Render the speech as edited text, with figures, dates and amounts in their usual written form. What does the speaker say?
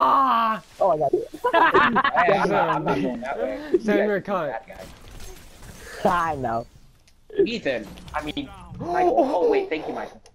Ah! Oh, I got it. Hey, I'm not going that way. You Send guys your can do cunt. that guy. I know. Ethan, I mean, Michael. Oh wait, thank you, Michael.